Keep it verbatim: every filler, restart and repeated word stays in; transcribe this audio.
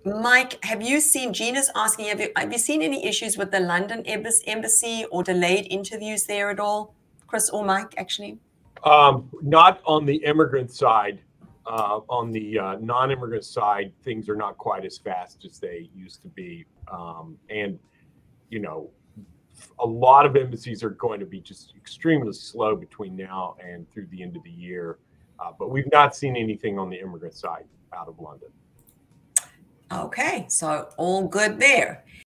Mike, have you seen, Gina's asking, have you, have you seen any issues with the London embassy or delayed interviews there at all? Chris or Mike, actually? Um, not on the immigrant side. Uh, on the uh, non-immigrant side, things are not quite as fast as they used to be. Um, and, you know, a lot of embassies are going to be just extremely slow between now and through the end of the year. Uh, but we've not seen anything on the immigrant side out of London. Okay, so all good there.